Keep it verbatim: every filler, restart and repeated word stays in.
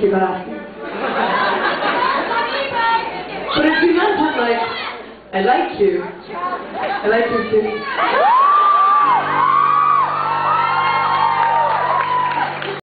keep asking. But if you meant it like, I like you, I like you too.